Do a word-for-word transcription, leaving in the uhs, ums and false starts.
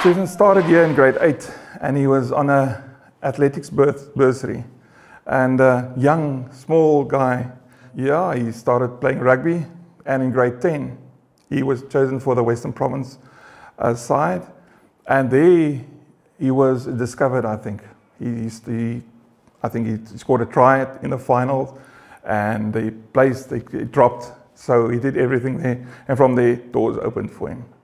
Cheslin started here in grade eight, and he was on a athletics birth bursary. And a young, small guy, yeah, he started playing rugby, and in grade ten, he was chosen for the Western Province uh, side, and there he was discovered, I think. He, he, I think he scored a try in the finals, and he placed, he dropped, so he did everything there, and from there, doors opened for him.